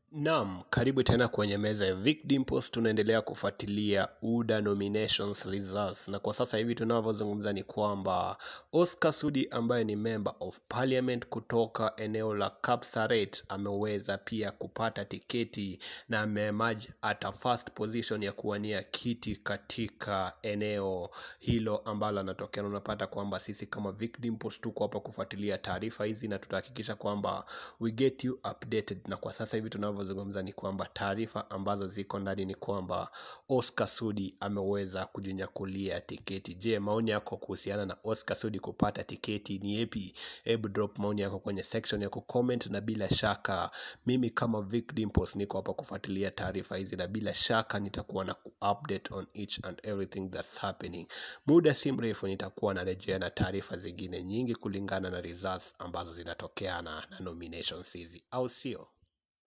Naam, karibu tena kwenye meza ya Victim Post. Tunaendelea kufuatilia UDA Nominations results, na kwa sasa hivi tunavyozungumza ni kwamba Sudi ambaye ni member of parliament kutoka eneo la Kapsaret ameweza pia kupata tiketi na ameemerge at a first position ya kuwania kiti katika eneo hilo ambalo anatokea. Unapata kwamba sisi kama Victim Post tuko hapa kufuatilia taarifa hizi na tutahakikisha kwamba we get you updated, na kwa sasa hivi tunavyozungumza ni kwamba taarifa ambazo ziko ndani ni kwamba Sudi ameweza kujinyakulia tiketi. Je, maoni yako kuhusiana na Sudi kupata tiketi ni yapi? Hebu drop maoni yako kwenye section ya comment, na bila shaka mimi kama Victim Post niko hapa kufuatilia taarifa hizi, na bila shaka nitakuwa na update on each and everything that's happening. Muda si mrefu nitakuwa narejea na taarifa zingine nyingi kulingana na results ambazo zinatokea na nominations hizi, au sio?